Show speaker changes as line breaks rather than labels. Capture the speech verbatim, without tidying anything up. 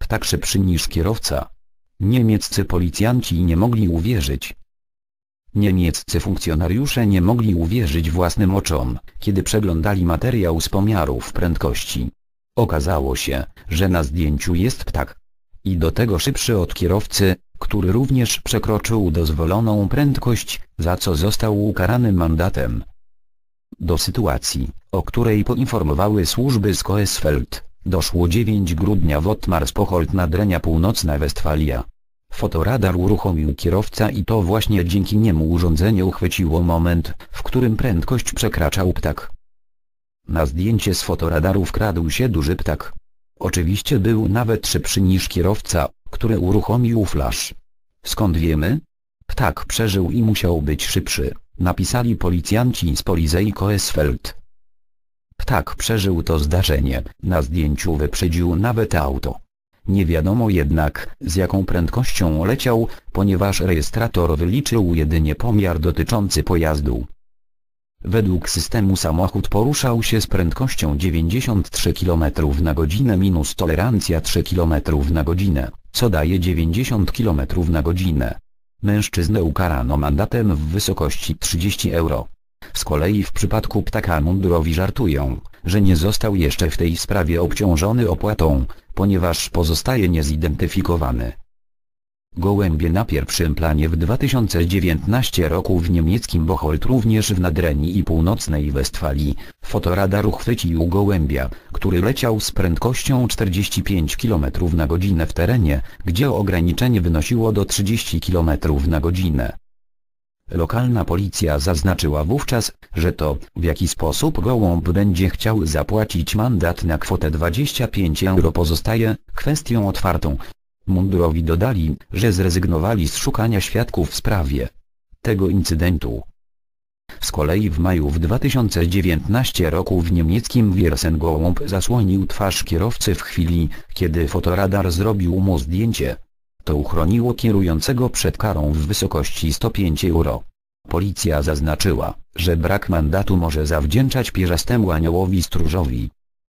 ptak szybszy niż kierowca. Niemieccy policjanci nie mogli uwierzyć. Niemieccy funkcjonariusze nie mogli uwierzyć własnym oczom, kiedy przeglądali materiał z pomiarów prędkości. Okazało się, że na zdjęciu jest ptak. I do tego szybszy od kierowcy, który również przekroczył dozwoloną prędkość, za co został ukarany mandatem. Do sytuacji, o której poinformowały służby z Coesfeld, doszło dziewiątego grudnia w Ottmarspocholt Nadrenia Północna Westfalia. Fotoradar uruchomił kierowca i to właśnie dzięki niemu urządzenie uchwyciło moment, w którym prędkość przekraczał ptak. Na zdjęcie z fotoradaru wkradł się duży ptak. Oczywiście był nawet szybszy niż kierowca, który uruchomił flash. Skąd wiemy? Ptak przeżył i musiał być szybszy, napisali policjanci z Polizei Coesfeld. Ptak przeżył to zdarzenie, na zdjęciu wyprzedził nawet auto. Nie wiadomo jednak, z jaką prędkością leciał, ponieważ rejestrator wyliczył jedynie pomiar dotyczący pojazdu. Według systemu samochód poruszał się z prędkością dziewięćdziesiąt trzy kilometry na godzinę minus tolerancja trzy kilometry na godzinę, co daje dziewięćdziesiąt kilometrów na godzinę. Mężczyznę ukarano mandatem w wysokości trzydzieści euro. Z kolei w przypadku ptaka mundurowi żartują, że nie został jeszcze w tej sprawie obciążony opłatą, ponieważ pozostaje niezidentyfikowany. Gołębie na pierwszym planie w dwa tysiące dziewiętnastym roku w niemieckim Bocholt, również w Nadrenii i Północnej Westfalii. Fotoradar uchwycił gołębia, który leciał z prędkością czterdzieści pięć kilometrów na godzinę w terenie, gdzie ograniczenie wynosiło do trzydziestu kilometrów na godzinę. Lokalna policja zaznaczyła wówczas, że to, w jaki sposób gołąb będzie chciał zapłacić mandat na kwotę dwadzieścia pięć euro pozostaje kwestią otwartą. Mundurowi dodali, że zrezygnowali z szukania świadków w sprawie tego incydentu. Z kolei w maju w dwa tysiące dziewiętnastym roku w niemieckim Viersen gołąb zasłonił twarz kierowcy w chwili, kiedy fotoradar zrobił mu zdjęcie. To uchroniło kierującego przed karą w wysokości sto pięć euro. Policja zaznaczyła, że brak mandatu może zawdzięczać pierzastemu aniołowi stróżowi.